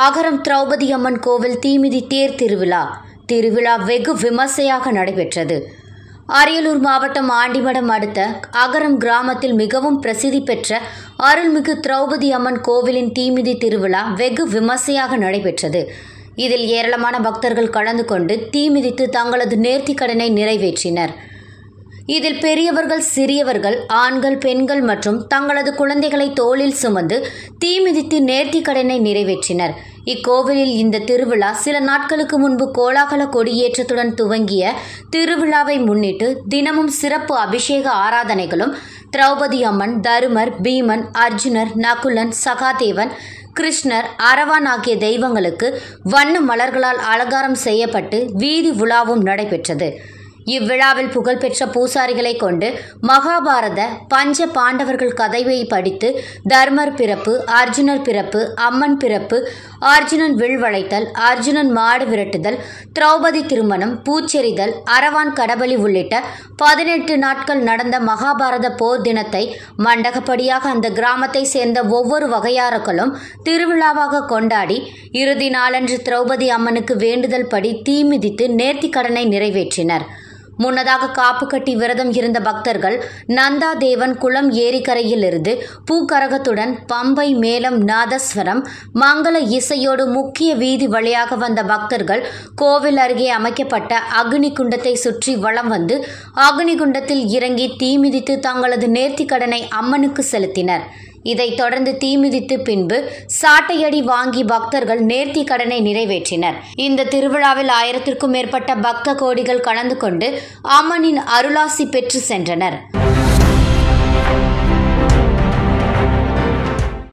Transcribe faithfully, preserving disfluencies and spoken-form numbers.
அகரம் திரௌபதி அம்மன் கோவில் தீமிதி தேர் திருவிழா திருவிழா வெகு விமர்சையாக நடைபெற்றது. அரியலூர் மாவட்டம் ஆண்டிமடம் அடுத்த அகரம் கிராமத்தில் மிகவும் பிரசித்தி பெற்ற அருள்மிகு திரௌபதி அம்மன் கோவிலின் தீமிதி திருவிழா வெகு விமர்சையாக நடைபெற்றது. இதில் ஏராளமான பக்தர்கள் கலந்து கொண்டு தீமிதித்து தங்களது நேர்த்திக்கடனை நிறைவேற்றினர். இதில் பெரியவர்கள், சிறியவர்கள், ஆண்கள், பெண்கள் மற்றும் தங்களது குழந்தைகளை தோளில் சுமந்து தீமிதித்து நேர்த்திக்கடனை நிறைவேற்றினர். இக்கோவிலில் இந்த திருவிழா சில நாட்களுக்கு முன்பு கோலாகல கொடியேற்றத்துடன் துவங்கிய திருவிழாவை முன்னிட்டு தினமும் சிறப்பு அபிஷேக ஆராதனைகளும் திரௌபதி அம்மன், தருமர், பீமன், அர்ஜுனர், நகுலன், சகாதேவன், கிருஷ்ணர், அரவான் ஆகிய தெய்வங்களுக்கு வண்ண மலர்களால் அலங்காரம் செய்யப்பட்டு வீதி உலாவும் நடைபெற்றது. இவ்விழாவில் புகழ்பெற்ற பூசாரிகளை கொண்டு மகாபாரத பஞ்ச பாண்டவர்கள் கதையை படித்து தர்மர் பிறப்பு, அர்ஜுனர் பிறப்பு, அம்மன் பிறப்பு, அர்ஜுனன் வில் வளைத்தல், அர்ஜுனன் மாடு விரட்டுதல், திரௌபதி திருமணம், பூச்செறிதல், அரவான் கடபலி உள்ளிட்ட பதினெட்டு நாட்கள் நடந்த மகாபாரத போர் தினத்தை மண்டகப்படியாக அந்த கிராமத்தை சேர்ந்த ஒவ்வொரு வகையார்களும் திருவிழாவாக கொண்டாடி இறுதி நாளன்று திரௌபதி அம்மனுக்கு வேண்டுதல் படி தீமிதித்து நேர்த்திக்கடனை நிறைவேற்றினர். முன்னதாக காப்பு கட்டி விரதம் இருந்த பக்தர்கள் நந்தா தேவன் குளம் ஏரிக்கரையில் இருந்து பூக்கரகத்துடன் பம்பை, மேளம், நாதஸ்வரம், மங்கள இசையோடு முக்கிய வீதி வழியாக வந்த பக்தர்கள் கோவில் அருகே அமைக்கப்பட்ட அக்னி குண்டத்தை சுற்றி வலம் வந்து அக்னி குண்டத்தில் இறங்கி தீமிதித்து தங்களது நேர்த்திக்கடனை அம்மனுக்கு செலுத்தினர். இதைத் தொடர்ந்து தீமிதித்து பின்பு சாட்டையடி வாங்கி பக்தர்கள் நேர்த்தி கடனை நிறைவேற்றினர். இந்த திருவிழாவில் ஆயிரத்திற்கும் மேற்பட்ட பக்த கோடிகள் கலந்து கொண்டு அம்மனின் அருளாசி பெற்று சென்றனர்.